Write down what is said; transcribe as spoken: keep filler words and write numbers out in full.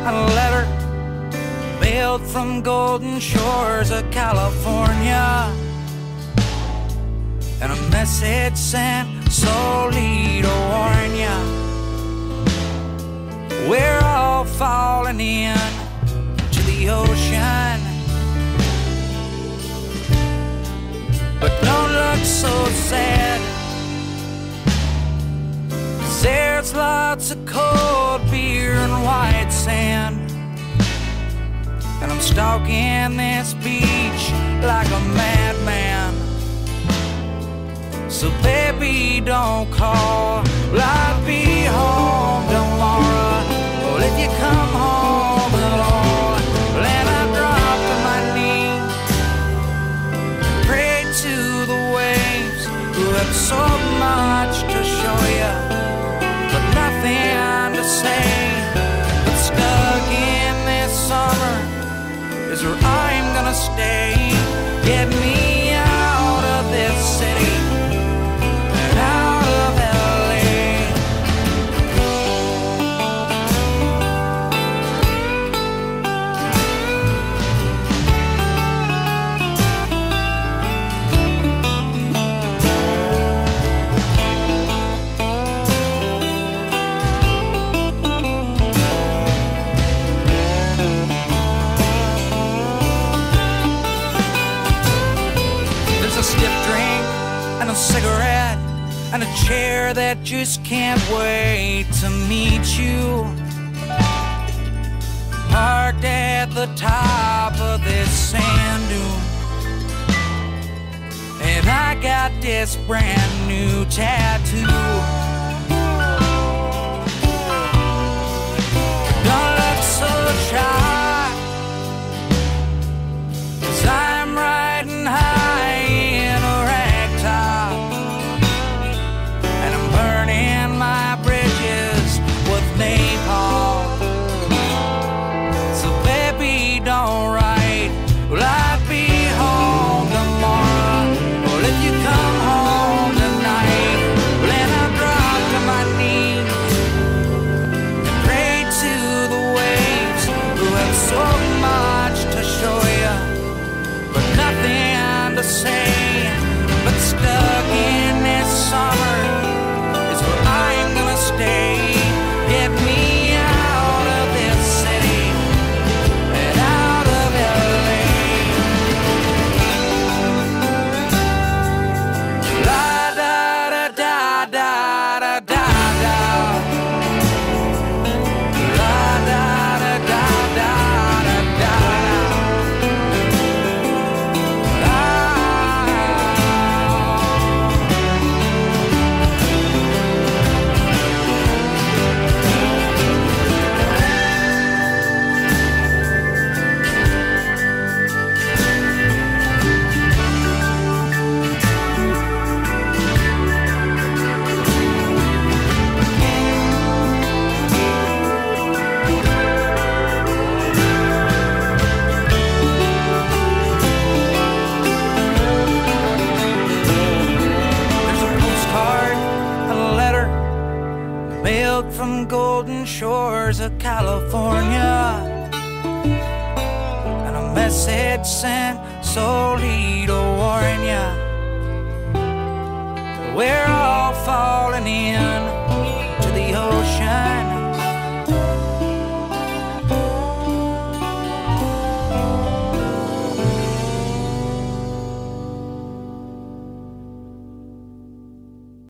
and a letter mailed from golden shores of California, and a message sent solely to warn ya, we're all falling in to the ocean. But don't look so sad, 'cause there's lots of cold beer and white sand, and I'm stalking this beach like a madman. So baby, don't call, well, I'll be home tomorrow. Well, if you come home at all, then I drop to my knees, pray to the waves who have so much to show you, but nothing to say. But stuck in this summer is where I'm gonna stay. Get me out of this city and out of L A. A stiff drink and a cigarette and a chair that just can't wait to meet you, parked at the top of this sand dune. And I got this brand new tattoo. Don't look so shy, 'cause I'm riding high say. But stuck in this summer is where I'm gonna stay. Get me out of this city and out of L A. La da da da da da da da. La da da da da da da. Mailed from golden shores of California, and a message sent solely to warn ya, we're all falling in to the ocean.